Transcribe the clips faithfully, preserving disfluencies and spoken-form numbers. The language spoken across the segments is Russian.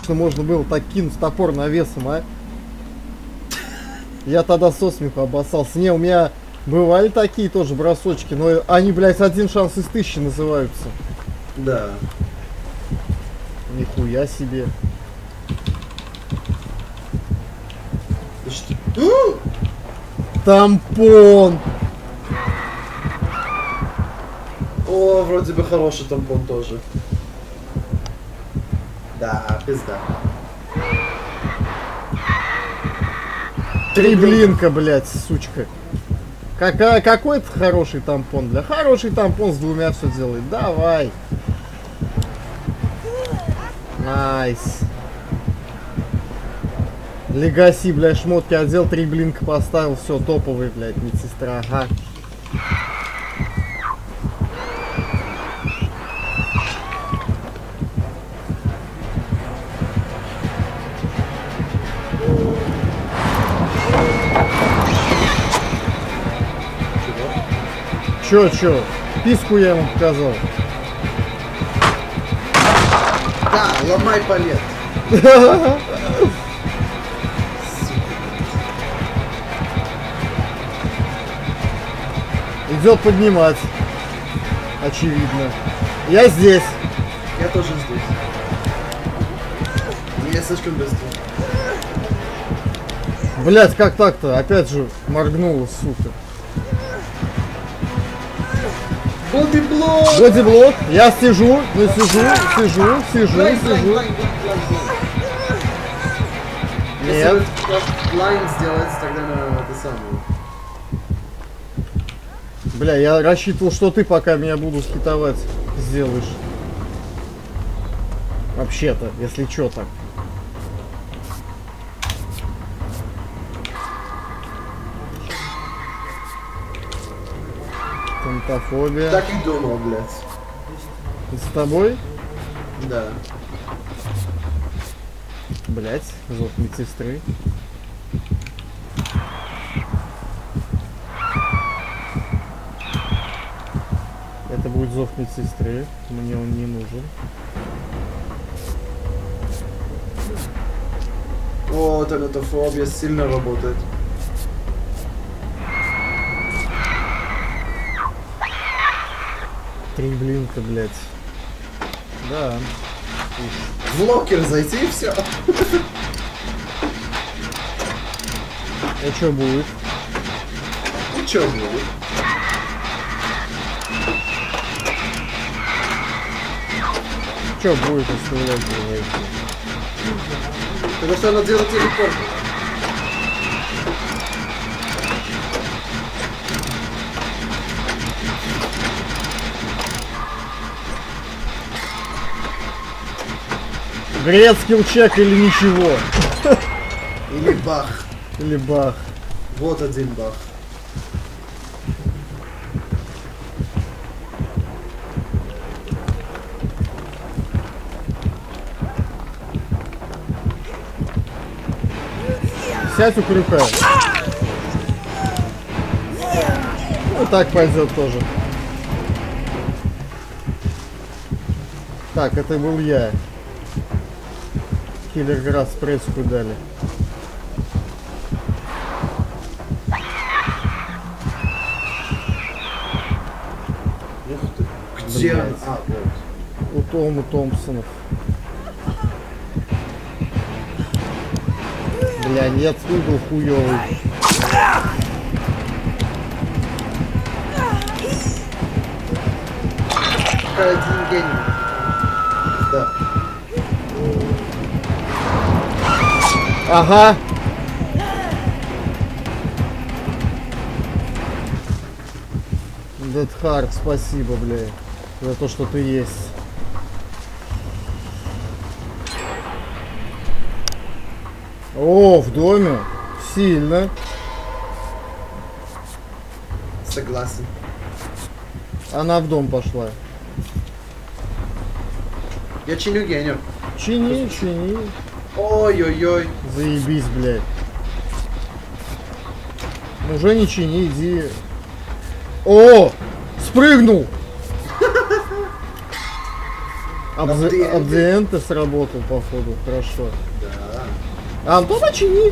можно было так кинуть топор навесом, а? Я тогда со смеху обоссался. Не, у меня бывали такие тоже бросочки, но они, блядь, один шанс из тысячи называются. Да. Нихуя себе. Что? Тампон! О, вроде бы хороший тампон тоже. Да, пизда. Три блинка, блядь, сучка. Какая, какой-то хороший тампон, бля. Хороший тампон с двумя все делает. Давай. Найс. Легаси, блядь, шмотки одел, три блинка поставил, все, топовый, блядь, медсестра. Ага. Чё, чё? Писку я ему показал. Да, ломай палет. Идет поднимать. Очевидно. Я здесь. Я тоже здесь. Я слишком быстро. Блять, как так-то? Опять же моргнула, сука. Бодиблок! Бодиблок. Я сижу, ну сижу, сижу, сижу, сижу. Нет. Если лайн сделать, тогда на это самое. Бля, я рассчитывал, что ты пока меня буду хитовать сделаешь. Вообще-то, если чё так. Тантофобия. Так и думал, блядь. И с тобой? Да. Блять, зов медсестры. Это будет зов медсестры. Мне он не нужен. О, тонатофобия сильно работает. Три блинка, блять. Да. В локер зайти и все. А что будет? Ну чё будет? Что будет, если в локер зайти? Потому что она делает телепорт. Грецкий чек или ничего? Или бах. Или бах. Вот один бах. Сядь у крюка. Ну так пойдет тоже. Так, это был я. Киллер Грасс пресскую дали. Ух ты. Где она? А, вот. У Тома Томпсонов. Бля, нет, угол хуёвый. Один гений. Да. Ага. Dead Heart, спасибо, бля, за то, что ты есть. О, в доме. Сильно. Согласен. Она в дом пошла. Я чиню гению. Чини, чини. Ой-ой-ой. Заебись, блядь. Уже не чини, иди. О! Спрыгнул! Абдиенты сработал, походу, хорошо. Да. Антон, очини!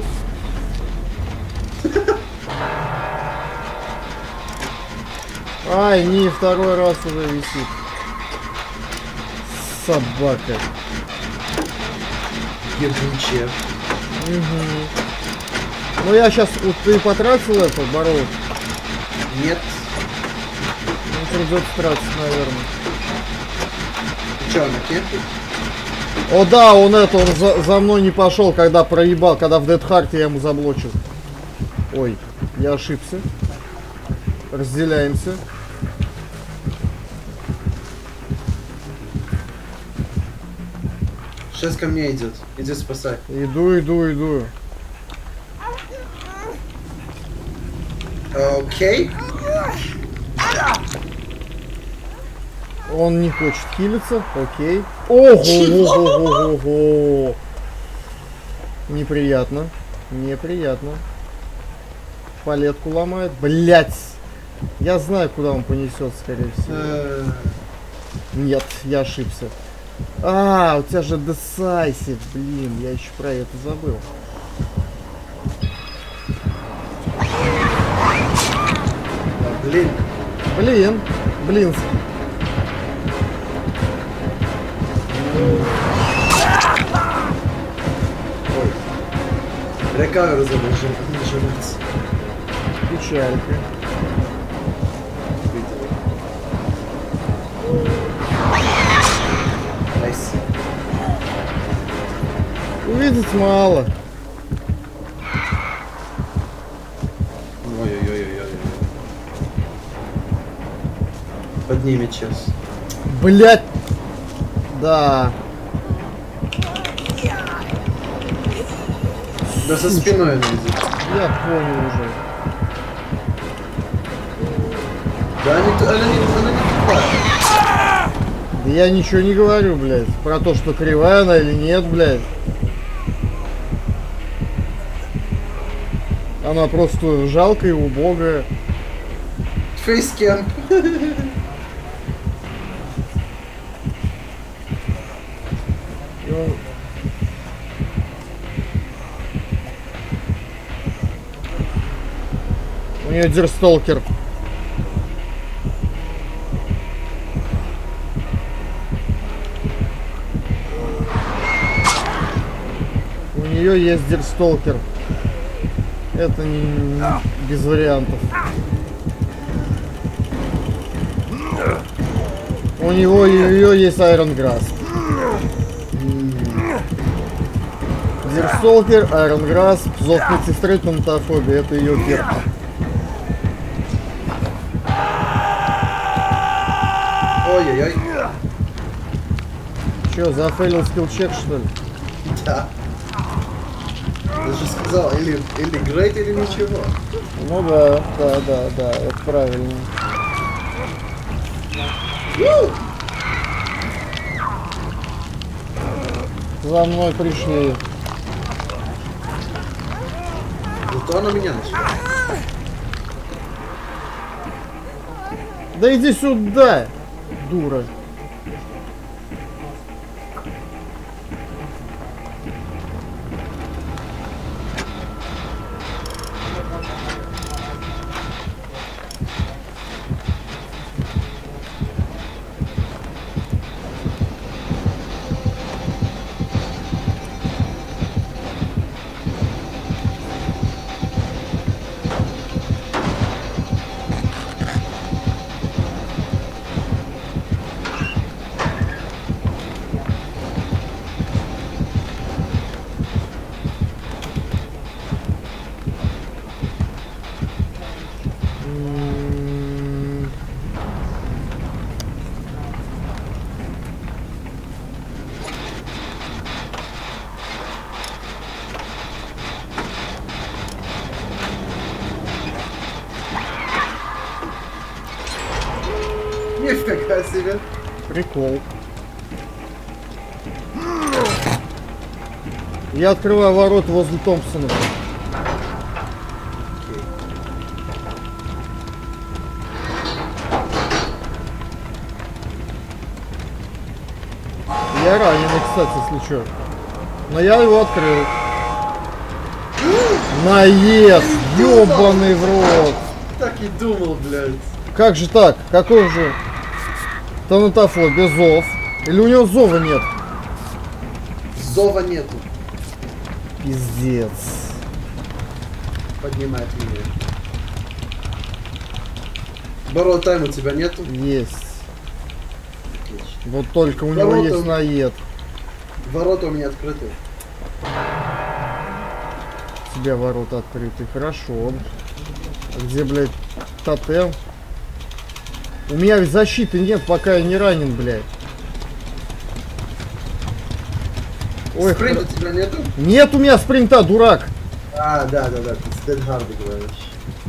Ай, не, второй раз уже висит. Собака. Ебучая. Угу. Ну я сейчас... Вот ты потратил это, Баров? Нет. Ну, придется тратить, наверное. Ты чё, на кемпе? О да, он это, он за, за мной не пошел, когда проебал, когда в Dead Heart я ему заблочил. Ой, я ошибся. Разделяемся. Сейчас ко мне идет. Иди спасай. Иду, иду, иду. Окей. Он не хочет хилиться, окей. Ого-го-го-го-го. Неприятно. Неприятно. Палетку ломает. Блять. Я знаю, куда он понесет, скорее всего. Нет, я ошибся. А, у тебя же Decisive, блин, я еще про это забыл. Блин. Блин, блинский. Ой. Рекавер нажимается. Печалька. Найс. Увидеть мало. Ой-ой-ой-ой-ой. Поднимет сейчас. Блять. Да. Да со спиной он идет. Я понял уже. Да она не, она не, она не тупая. Да я ничего не говорю, блядь. Про то, что кривая она или нет, блядь. Она просто жалкая и убогая. Фейскем. И он... У нее дерсталкер. У нее есть дерсталкер. Это не, не без вариантов. У него ее есть Iron Grasp. Дерсталкер, Iron Grasp, зов медсестры, тонатофобия. Это ее перк. Ой-ой-ой. Че, зафейлил скиллчек, что ли? Да. Я же сказал, или, или грейт, или ничего. Ну да, да, да, да, это правильно. За мной пришли. Зато она меня нашла. Да иди сюда, дура. Нифига себе. Прикол. Я открываю ворот возле Томпсона. Я раненый, кстати, если что. Но я его открыл. Наезд! Ёбаный в рот! Так и думал, блядь. Как же так? Какой же Танатофо без зов? Или у него зова нет? Зова нету. Пиздец. Поднимает меня. Борроу тайм у тебя нету? Есть. Отлично. Вот только у него Ворота есть у- наед. Ворота у меня открыты. У тебя ворота открыты. Хорошо. А где, блядь, тотем? У меня ведь защиты нет, пока я не ранен, блядь. Ой, Спринта хра- у тебя нету? Нет у меня спринта, дурак. А, да, да, да, ты с Dead Hard говоришь.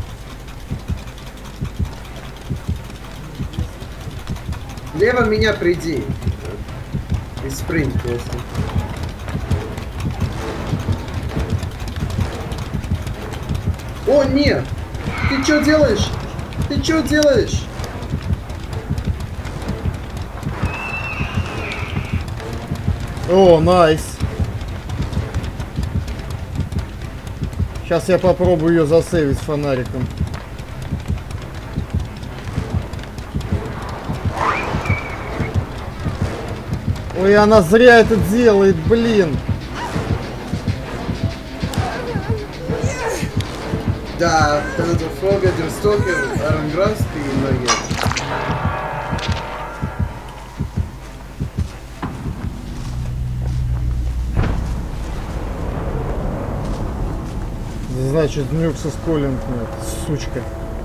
Лево меня приди. И спринт просто. О, нет! Ты что делаешь? Ты что делаешь? О, найс. Сейчас я попробую ее засейвить фонариком. Ой, она зря это делает, блин. Да, Танатофога, Дерстокер, Аренграст и Марьет. Значит, Нюксус Коллинг нет, сучка.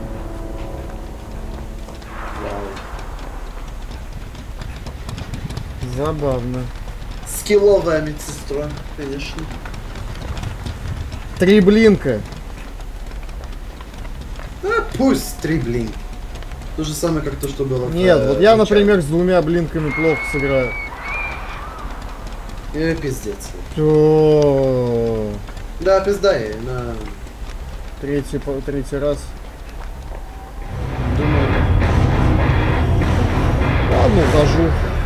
Забавно. Скилловая медсестра, конечно. Три блинка. А, пусть три блин. То же самое, как то, что было в, Нет, э, вот я, в например, с двумя блинками плохо сыграю. Э, пиздец. О, Да, пизда ей, на... Третий, по- третий раз. Думаю. Ладно, ухожу.